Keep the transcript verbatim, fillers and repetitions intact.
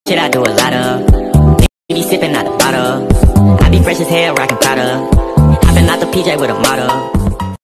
Shit I do a lot of. Be sipping out the bottle. I be fresh as hell, rockin' Prada. Hopping out the P J with a model.